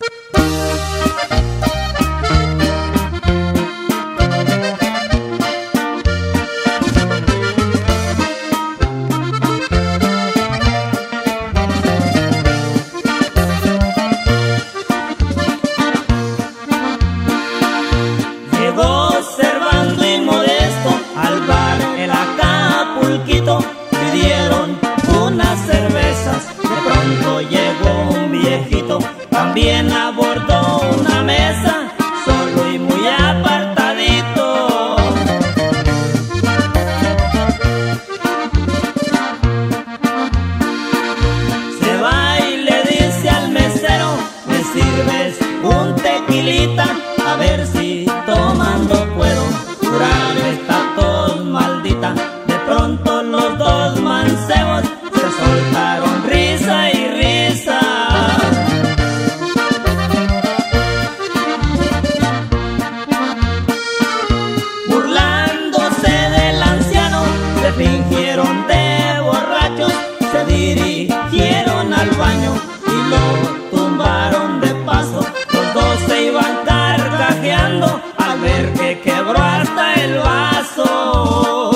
Llegó Servando y Modesto al bar El Acapulquito, pidieron unas cervezas, de pronto llegó un viejito, también abordó una mesa, solo y muy apartadito. Se va y le dice al mesero: ¿me sirves un tequilita? A ver si tomando puedo curar esta tos maldita. De pronto los dos mancebos se soltaron risa y risa. Burlándose del anciano, se fingieron de borrachos, se dirigieron al baño y lo tumbaron de paso. Los dos se iban carcajeando al ver que quebró hasta el vaso.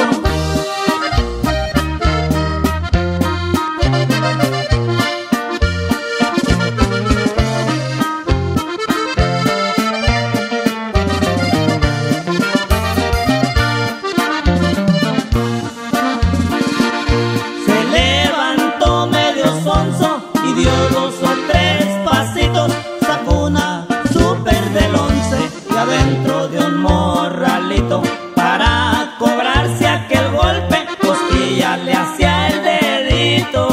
Se levantó medio sonso y dio 2 o 3 pasitos, sacó una super del 11 y adentro de un morralito, para cobrarse aquel golpe, cosquilla le hacía el dedito.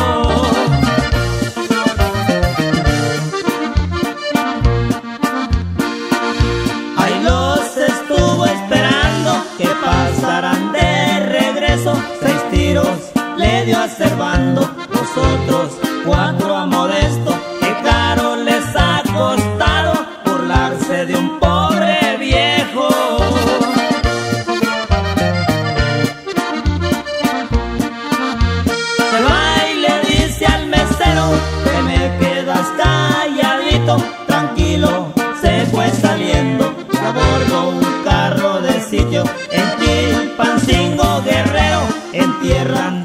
Ahí los estuvo esperando que pasaran de regreso. 6 tiros le dio a Servando, los otros 4 a Modesto. Qué caro les ha costado burlarse de un pobre viejo. Se va y le dice al mesero: que me quedas calladito. Tranquilo, se fue saliendo y abordó un carro de sitio en Chilpancingo, Guerrero, en tierra